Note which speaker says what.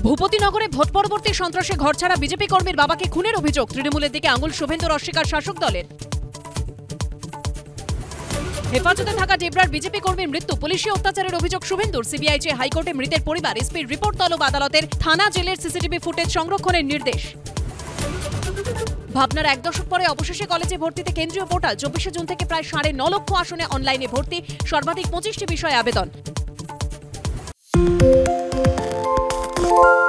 Speaker 1: ভূপতিনগরে vote পরবর্তী সন্ত্রাসে ঘরছাড়া BJP কর্মীর বাবাকে খুনের অভিযোগ। তৃণমূলের দিকে আঙুল শুভেন্দুর অস্বীকার শাসক দলের। হেফাজতে থাকা ডেবরার বিজেপি কর্মীর মৃত্যু, পুলিশি অত্যাচারের অভিযোগ শুভেন্দুর। সিবিআই চেয়ে হাইকোর্টে মৃতের পরিবার, এসপির রিপোর্ট তলব আদালতের। থানা জেলের সিসিটিভি ফুটেজ সংরক্ষণের নির্দেশ। ভাবনার 1 দশক পরে অবশেষে কলেজে ভর্তিতে কেন্দ্রীয় পোর্টাল। 24শে জুন থেকে প্রায় 9.5 লক্ষ আসনে অনলাইনে ভর্তি, সর্বাধিক 25টি বিষয়ে আবেদন।